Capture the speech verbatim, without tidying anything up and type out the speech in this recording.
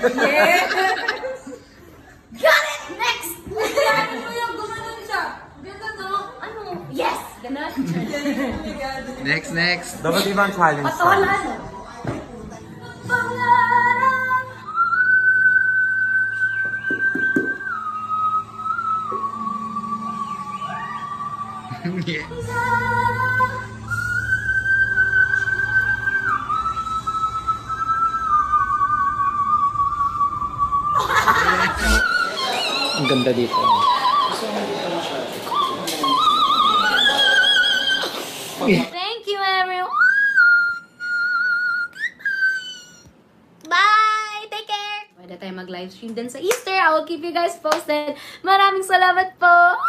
Yes! Got it! Next! Ano mo yung gumanon siya? Ganda, no? Ano? Yes! Ganun. Next, next. Dapat ibang challenge. Patola, no? Pangarap. Yeah. Ang ganda dito. Thank you, everyone. Bye! Take care! Pwede tayo mag-livestream din sa Easter. I will keep you guys posted. Maraming salamat po!